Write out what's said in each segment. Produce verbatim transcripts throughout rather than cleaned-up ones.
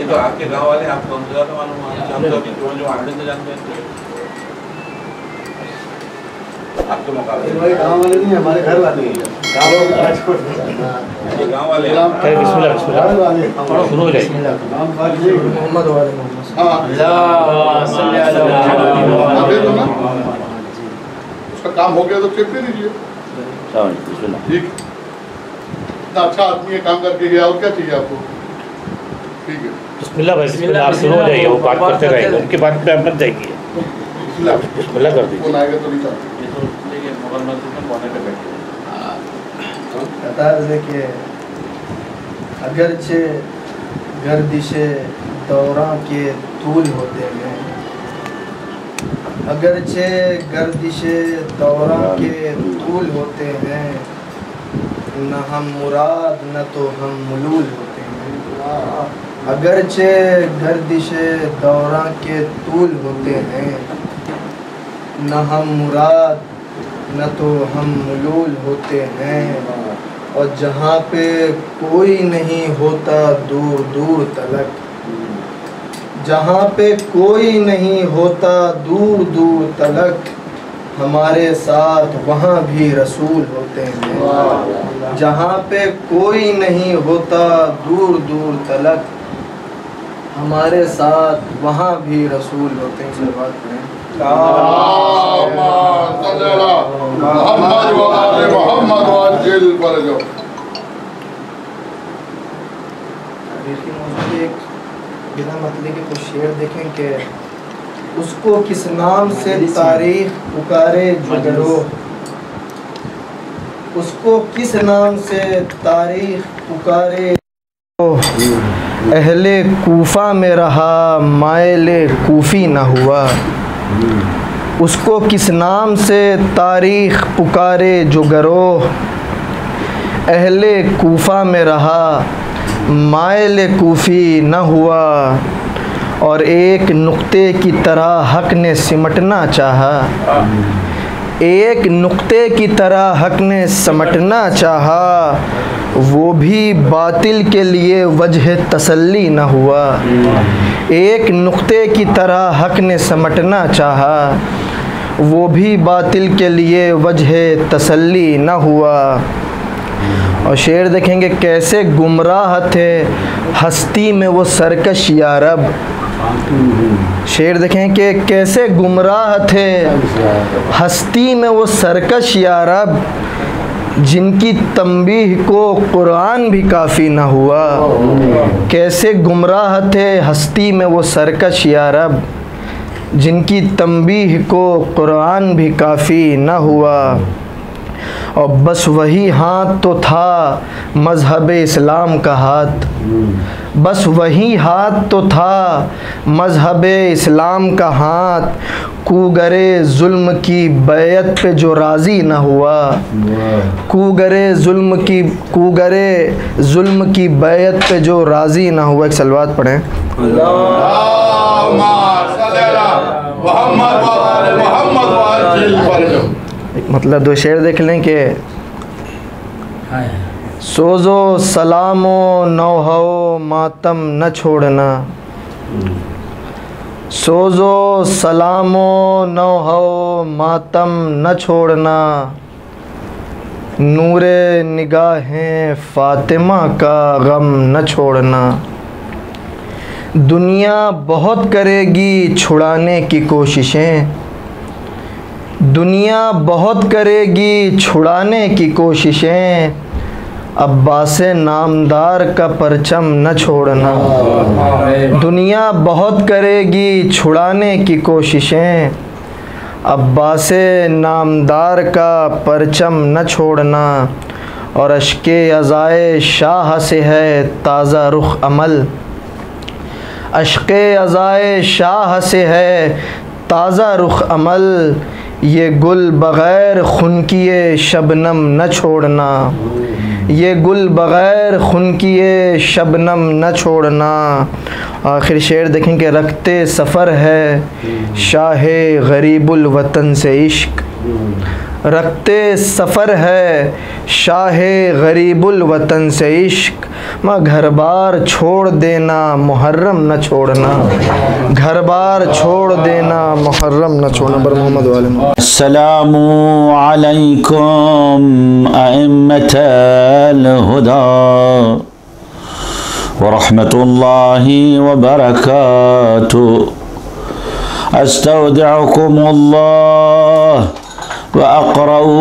तो आपके गांव वाले आपको हमसे ज़्यादा मालूम है, हम तो अभी जो जो आंकड़े से जानते हैं आपके मुकाबले। भाई गांव वाले नहीं, हमारे घर वाले हैं। गांव वाले बिस्मिल्लाह बिस्मिल्लाह शुरू हो जाए। मोहम्मद वाले मोहम्मद उसका काम हो गया तो चेक दे दीजिए। ठीक, इतना अच्छा आदमी है, काम करके गया, और क्या चाहिए आपको? ठीक है, बिस्मिल्लाह भाई बिस्मिल्लाह, आप शुरू हो जाइए, वो बात करते रहेंगे, उनके बाद में आप मत जाएंगे। बिस्मिल्लाह कर दीजिए। कौन आएगा तो नहीं चाहते। मुगल मस्जिद में कोने पे बैठे कहता है कि अगरचे गर्दिशे दौरां के तूल होते हैं, अगरचे गर्दिशे दौरां के तूल होते हैं, न हम मुराद न तो हम मुलूल होते हैं। अगरचे गर्दिशे दौरां के तूल होते हैं, न हम मुराद न तो हम मुलूल होते हैं, और जहाँ पे कोई नहीं होता दूर दूर तलक, जहाँ पे कोई नहीं होता दूर दूर तलक, हमारे साथ वहाँ भी रसूल होते हैं। जहाँ पे कोई नहीं होता दूर दूर तलक, हमारे साथ वहाँ भी रसूल होते हैं। इस बात करें बिना मतलब के कुछ शेर देखें कि उसको किस नाम से तारीख पुकारे जो गरोह, उसको किस नाम से तारीख पुकारे, अहले कूफा में रहा मायले कूफी न हुआ। उसको किस नाम से तारीख पुकारे जो गरोह, अहले कूफा में रहा मायले कूफी न हुआ। और एक नुक्ते की तरह हक ने सिमटना चाहा, एक नुक्ते की तरह हक ने समटना चाहा, वो भी बातिल के लिए वजह तसल्ली न हुआ। एक नुक्ते की तरह हक ने समटना चाहा, वो भी बातिल के लिए वजह तसल्ली न हुआ। और शेर देखेंगे कैसे गुमराह थे हस्ती में वो सरकश यारब। शेर देखें कि कैसे गुमराह थे हस्ती में वो सरकश यारब, जिनकी तंबीह को कुरान भी काफ़ी न हुआ। कैसे गुमराह थे हस्ती में वो सरकश यारब, जिनकी तंबीह को कुरान भी काफ़ी न हुआ। और बस वही हाथ तो था मज़हब इस्लाम का हाथ, बस वही हाथ तो था मज़हब इस्लाम का हाथ, कूगरे जुल्म की बैत पे जो राज़ी न हुआ। कूगरे जुल्म की कूगरे जुल्म की बैत पे जो राज़ी न हुआ। एक सलवात पढ़ें। एक मतलब दो शेर देख लें कि सोजो सलामो नौहो मातम न छोड़ना, सोजो सलामो नौहो मातम न छोड़ना, नूरे निगाहें फ़ातिमा का गम न छोड़ना। दुनिया बहुत करेगी छुड़ाने की कोशिशें, दुनिया बहुत करेगी छुड़ाने की कोशिशें, अब्बास नामदार का परचम न छोड़ना। दुनिया बहुत करेगी छुड़ाने की कोशिशें, अब्बास नामदार का परचम न छोड़ना। और अश्के अज़ाए शाह से है ताज़ा रुख अमल, अश्के अज़ाए शाह से है ताज़ा रुख अमल, ये गुल बग़ैर खुनकिए शबनम न छोड़ना, ये गुल बग़ैर खुनकिए शबनम न छोड़ना। आखिर शेर देखें कि रखते सफ़र है शाहे गरीबुल वतन से इश्क, रखते सफ़र है शाहे गरीबुल वतन से इश्क। माँ घर बार छोड़ देना मुहर्रम न छोड़ना, घर बार छोड़ देना मुहर्रम न छोड़ना। बर मोहम्मद वाले अस्सलामु अलैकुम अइम्मतल हुदा व रहमतुल्लाहि व बरकातुहू। अस्तौदिउकुमुल्लाह व अक़रऊ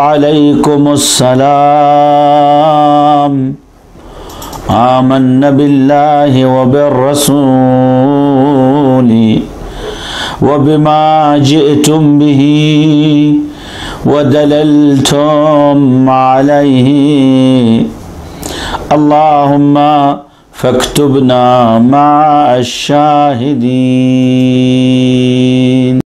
अलैकुमुस्सलाम। आमन्ना बिल्लाहि व बिर्रसूली व बिमा जिअतुम बिही व दललतुम अलैहि। अल्लाहुम्मा फक्तुबना मअश शाहिदीन।